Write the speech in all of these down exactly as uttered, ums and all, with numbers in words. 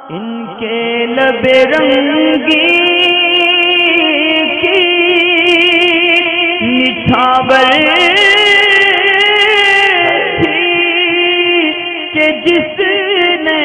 इनके लबे रंगी की निछावर थी कि जिसने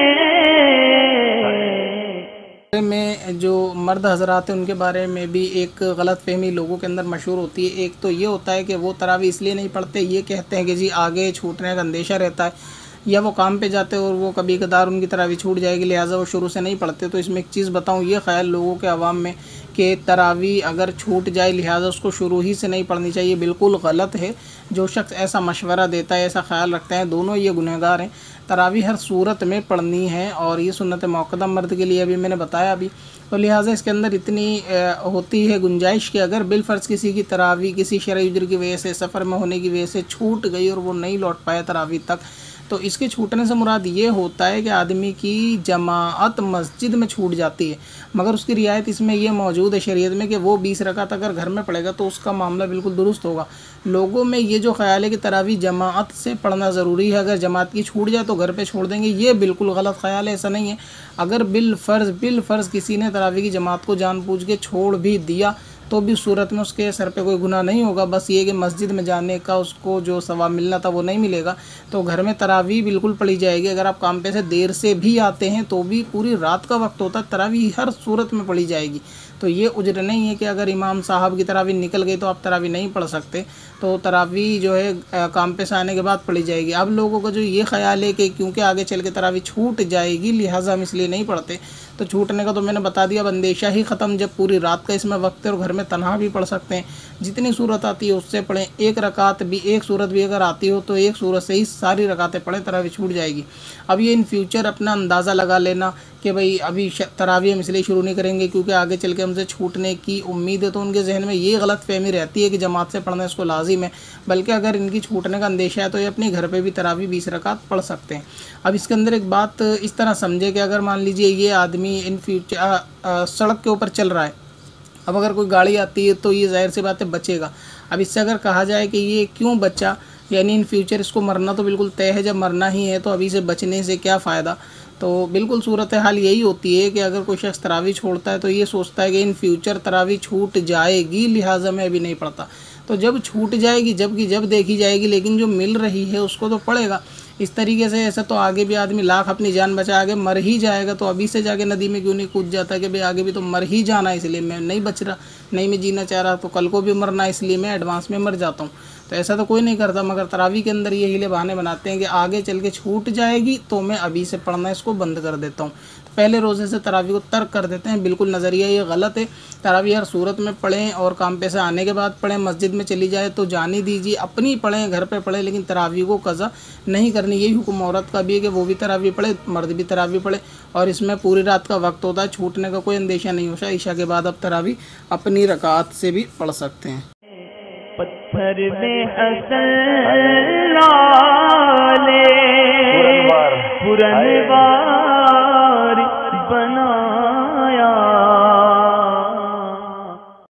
में जो मर्द हजरात हैं उनके बारे में भी एक गलत फहमी लोगों के अंदर मशहूर होती है। एक तो ये होता है कि वो तरावी इसलिए नहीं पढ़ते, ये कहते हैं कि जी आगे छूटने का अंदेशा रहता है, या वो काम पे जाते हैं और वो कभी कदार उनकी तरावी छूट जाएगी, लिहाजा वो शुरू से नहीं पढ़ते। तो इसमें एक चीज़ बताऊं, ये ख्याल लोगों के अवाम में कि तरावी अगर छूट जाए लिहाजा उसको शुरू ही से नहीं पढ़नी चाहिए, बिल्कुल गलत है। जो शख्स ऐसा मशवरा देता है, ऐसा ख्याल रखता है, दोनों ये गुनहगार हैं। तरावी हर सूरत में पढ़नी है और ये सुन्नत मौक़दा मर्द के लिए अभी मैंने बताया अभी, तो लिहाजा इसके अंदर इतनी होती है गुंजाइश कि अगर बिलफ़र्ज़ किसी की तरावी किसी शरई उज़्र की वजह से, सफ़र में होने की वजह से छूट गई और वो नहीं लौट पाया तरावी तक, तो इसके छूटने से मुराद ये होता है कि आदमी की जमाअत मस्जिद में छूट जाती है, मगर उसकी रियायत इसमें यह मौजूद है शरीयत में कि वो बीस रकात अगर घर में पढ़ेगा तो उसका मामला बिल्कुल दुरुस्त होगा। लोगों में ये जो ख्याल है कि तरावी जमाअत से पढ़ना ज़रूरी है, अगर जमात की छूट जाए तो घर पे छोड़ देंगे, ये बिल्कुल गलत ख्याल है। ऐसा नहीं है। अगर बिल फ़र्ज़ बिल फ़र्ज़ किसी ने तरावी की जमात को जानबूझ के छोड़ भी दिया तो भी सूरत में उसके सर पे कोई गुनाह नहीं होगा। बस ये कि मस्जिद में जाने का उसको जो सवाब मिलना था वो नहीं मिलेगा। तो घर में तरावी बिल्कुल पढ़ी जाएगी। अगर आप काम पे से देर से भी आते हैं तो भी पूरी रात का वक्त होता है, तरावी हर सूरत में पढ़ी जाएगी। तो ये उज्र नहीं है कि अगर इमाम साहब की तरावी निकल गई तो आप तरावी नहीं पढ़ सकते। तो तरावी जो है काम पे से आने के बाद पढ़ी जाएगी। अब लोगों का जो ये ख्याल है कि क्योंकि आगे चल के तरावी छूट जाएगी लिहाजा हम इसलिए नहीं पढ़ते, तो छूटने का तो मैंने बता दिया, अब अंदेशा ही ख़त्म। जब पूरी रात का इसमें वक्त है और घर में तन्हा भी पढ़ सकते हैं, जितनी सूरत आती है उससे पढ़ें। एक रकात भी एक सूरत भी अगर आती हो तो एक सूरत से ही सारी रकातें पढ़ें, तरावी छूट जाएगी। अब ये इन फ्यूचर अपना अंदाज़ा लगा लेना कि भाई अभी तरावी हम इसलिए शुरू नहीं करेंगे क्योंकि आगे चल के हमसे छूटने की उम्मीद है, तो उनके जहन में ये गलत फहमी रहती है कि जमात से पढ़ना इसको लाजिम है। बल्कि अगर इनकी छूटने का अंदेशा है तो ये अपने घर पे भी तरावी बीस रकात पढ़ सकते हैं। अब इसके अंदर एक बात इस तरह समझे कि अगर मान लीजिए ये आदमी इन फ्यूचर सड़क के ऊपर चल रहा है, अब अगर कोई गाड़ी आती है तो ये ज़ाहिर सी बात है बचेगा। अब इससे अगर कहा जाए कि ये क्यों बचा, यानी इन फ्यूचर इसको मरना तो बिल्कुल तय है, जब मरना ही है तो अभी से बचने से क्या फ़ायदा। तो बिल्कुल सूरत हाल यही होती है कि अगर कोई शख्स तरावी छोड़ता है तो ये सोचता है कि इन फ्यूचर तरावी छूट जाएगी लिहाजा मैं अभी नहीं पढ़ता। तो जब छूट जाएगी, जबकि जब देखी जाएगी, लेकिन जो मिल रही है उसको तो पढ़ेगा। इस तरीके से ऐसा तो आगे भी आदमी लाख अपनी जान बचा आगे मर ही जाएगा, तो अभी से जाके नदी में क्यों नहीं कूद जाता कि भाई आगे भी तो मर ही जाना है, इसलिए मैं नहीं बच रहा, नहीं मैं जीना चाह रहा, तो कल को भी मरना है इसलिए मैं एडवांस में मर जाता हूँ। तो ऐसा तो कोई नहीं करता, मगर तरावी के अंदर ये हीले बहाने बनाते हैं कि आगे चल के छूट जाएगी तो मैं अभी से पढ़ना इसको बंद कर देता हूँ, तो पहले रोज़े से तरावी को तर्क कर देते हैं। बिल्कुल नज़रिया ये गलत है। तरावी हर सूरत में पढ़ें और काम पे से आने के बाद पढ़ें। मस्जिद में चली जाए तो जाने दीजिए, अपनी पढ़ें, घर पे पढ़ें, लेकिन तरावी को कज़ा नहीं करनी। यही हुक्म औरत का भी है कि वो भी तरावी पढ़े, मर्द भी तरावी पढ़े, और इसमें पूरी रात का वक्त होता है, छूटने का कोई अंदेशा नहीं होता। ईशा के बाद अब तरावी अपनी रकात से भी पढ़ सकते हैं। पत्थर में हसन